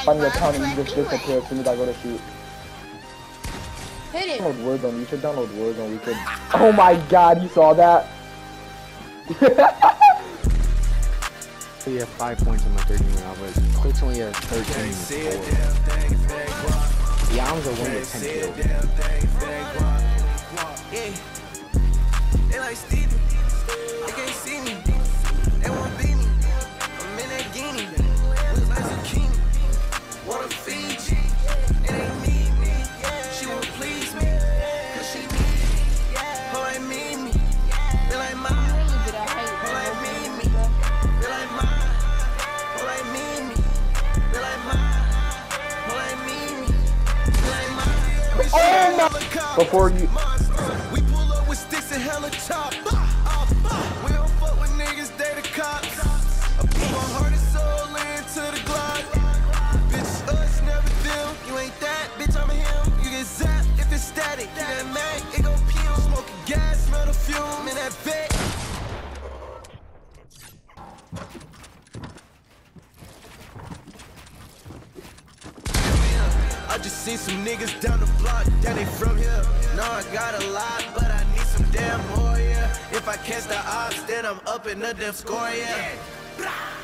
on your account and you just disappear as soon as I go to shoot. Hit it. Download Warzone. You should download Warzone. We could. Oh my God! You saw that? We have 5 points in my 30 round, but Quick's only has 13 and 4. The Alms are 1 to 10 kills. They like Stevie, they can't see me, they won't beat me, I'm in that guinea, looks like zucchini, wanna feed you, it ain't need me, she won't please me, cause she need me, oh I mean me, they like mine, oh I mean me, they like mine, oh I mean me, they like mine, oh I mean me, they like mine. Oh my! Before you. Sticks and hella chop. We don't fuck with niggas, they the cops. I put my heart and soul into the Glock. Bitch, us, never them. You ain't that, bitch, I'm him. You get zapped if it's static. You get mad, it go pew. Smoking gas, smell the fume in that vet. I just seen some niggas down the block, that ain't from here. No, I got a lot, but I need some damn more, yeah. If I catch the ops, then I'm up in the damn score, yeah.